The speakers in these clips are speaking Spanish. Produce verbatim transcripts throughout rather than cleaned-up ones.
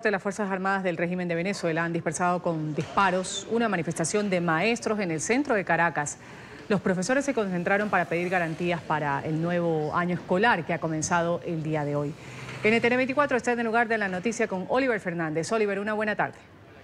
norte, las Fuerzas Armadas del régimen de Venezuela han dispersado con disparos una manifestación de maestros en el centro de Caracas. Los profesores se concentraron para pedir garantías para el nuevo año escolar que ha comenzado el día de hoy. N T N veinticuatro está en el lugar de la noticia con Oliver Fernández. Oliver, una buena tarde.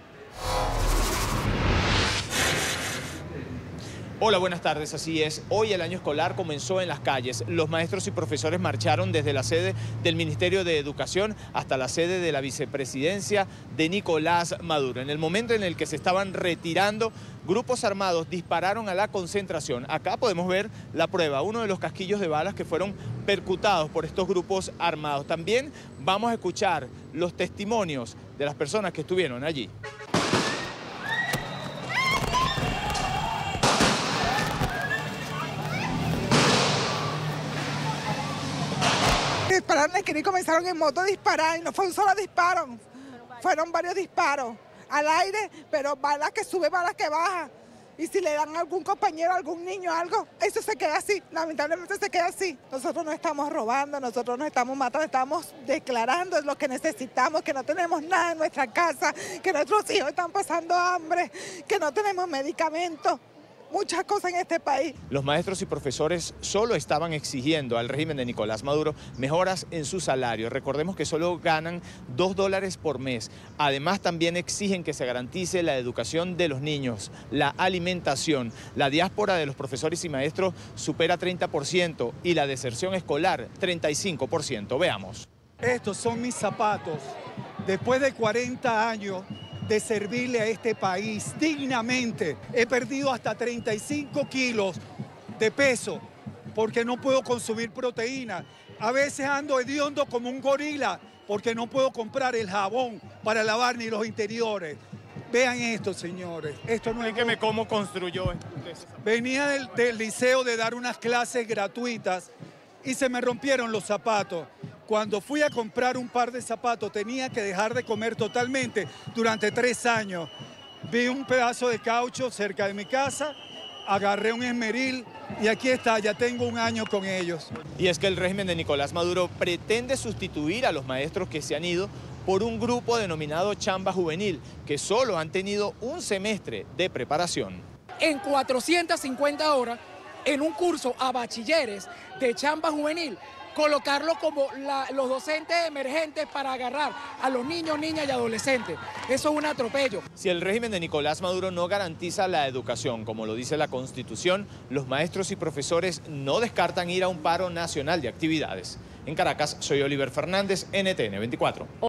Hola, buenas tardes. Así es. Hoy el año escolar comenzó en las calles. Los maestros y profesores marcharon desde la sede del Ministerio de Educación hasta la sede de la vicepresidencia de Nicolás Maduro. En el momento en el que se estaban retirando, grupos armados dispararon a la concentración. Acá podemos ver la prueba, uno de los casquillos de balas que fueron percutados por estos grupos armados. También vamos a escuchar los testimonios de las personas que estuvieron allí. Dispararon que ni comenzaron en moto a disparar y no fue un solo disparo, fueron varios disparos al aire, pero balas que sube, balas que baja. Y si le dan a algún compañero, a algún niño, algo, eso se queda así, lamentablemente se queda así. Nosotros no estamos robando, nosotros no estamos matando, estamos declarando lo que necesitamos, que no tenemos nada en nuestra casa, que nuestros hijos están pasando hambre, que no tenemos medicamentos. Muchas cosas en este país. Los maestros y profesores solo estaban exigiendo al régimen de Nicolás Maduro mejoras en su salario. Recordemos que solo ganan dos dólares por mes. Además, también exigen que se garantice la educación de los niños, la alimentación. La diáspora de los profesores y maestros supera treinta por ciento y la deserción escolar treinta y cinco por ciento. Veamos. Estos son mis zapatos. Después de cuarenta años de servirle a este país dignamente, he perdido hasta treinta y cinco kilos de peso porque no puedo consumir proteína. A veces ando hediondo como un gorila porque no puedo comprar el jabón para lavar ni los interiores. Vean esto, señores. Esto no es... Explíqueme cómo construyó esto. Venía del, del liceo de dar unas clases gratuitas y se me rompieron los zapatos. Cuando fui a comprar un par de zapatos tenía que dejar de comer totalmente durante tres años. Vi un pedazo de caucho cerca de mi casa, agarré un esmeril y aquí está, ya tengo un año con ellos. Y es que el régimen de Nicolás Maduro pretende sustituir a los maestros que se han ido por un grupo denominado Chamba Juvenil, que solo han tenido un semestre de preparación. En cuatrocientas cincuenta horas, en un curso a bachilleres de Chamba Juvenil, colocarlo como la, los docentes emergentes para agarrar a los niños, niñas y adolescentes. Eso es un atropello. Si el régimen de Nicolás Maduro no garantiza la educación, como lo dice la Constitución, los maestros y profesores no descartan ir a un paro nacional de actividades. En Caracas, soy Oliver Fernández, N T N veinticuatro.